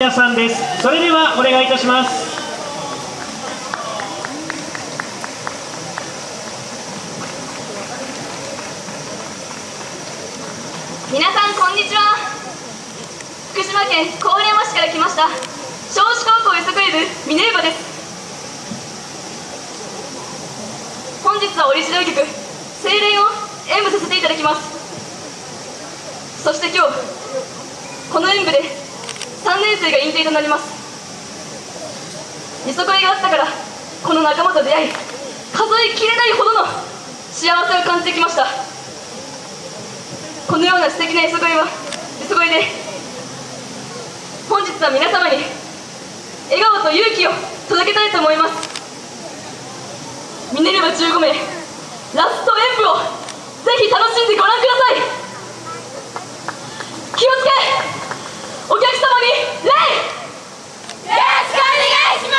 皆さんです。それではお願いいたします。 皆さんこんにちは。福島県郡山市から来ました少子高校予測部ミネルヴァです。本日はオリジナル曲「精霊」を演舞させていただきます。そして今日この演舞で3年生が認定となります。見損ないがあったからこの仲間と出会い、数えきれないほどの幸せを感じてきました。このような素敵なよそこいで本日は皆様に笑顔と勇気を届けたいと思います。ミネルヴァ15名ラスト演舞をぜひ楽しんでご覧ください。気をつけお客様に礼、よろしくお願いします。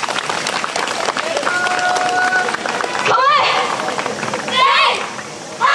構え礼は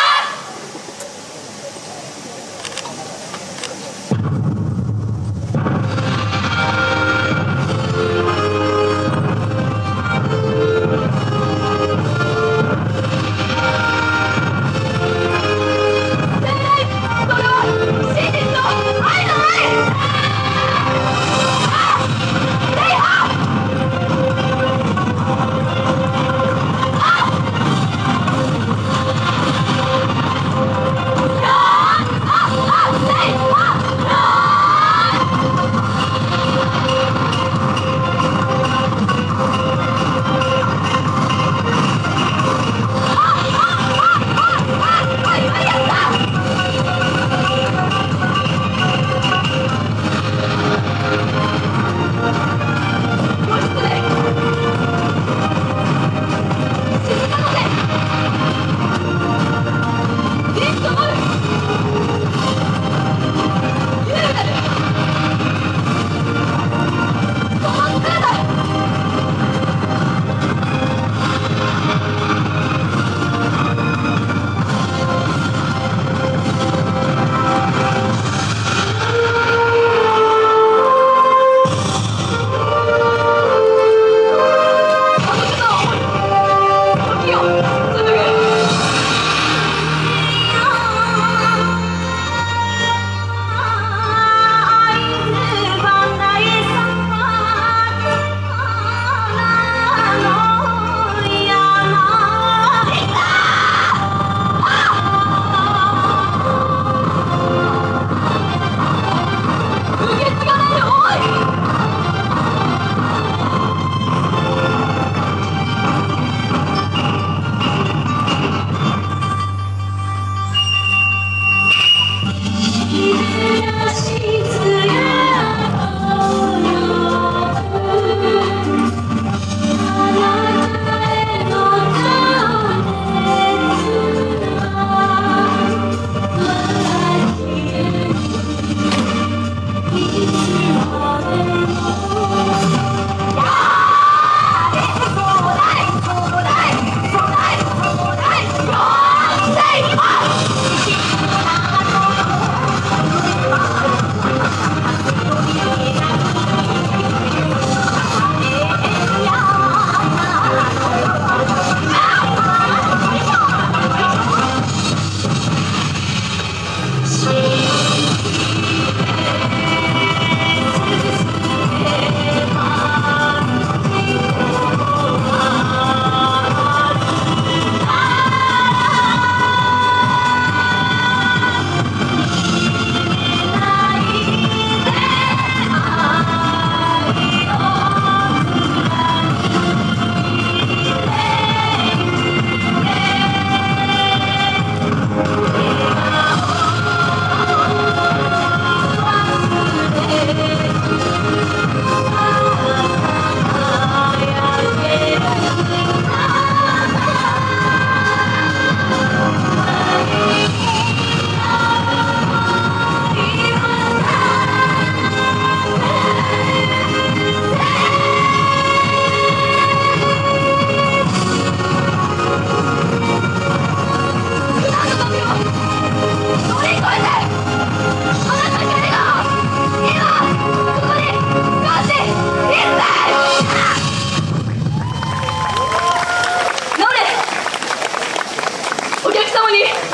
乗り越えてあなただけが今り